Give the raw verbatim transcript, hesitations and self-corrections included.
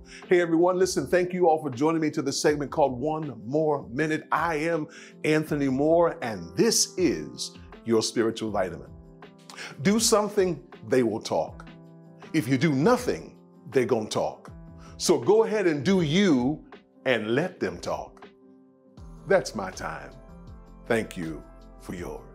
Hey everyone, listen, thank you all for joining me to this segment called One More Minute. I am Anthony Moore, and this is your spiritual vitamin. Do something, they will talk. If you do nothing, they're gonna talk. So go ahead and do you and let them talk. That's my time. Thank you for yours.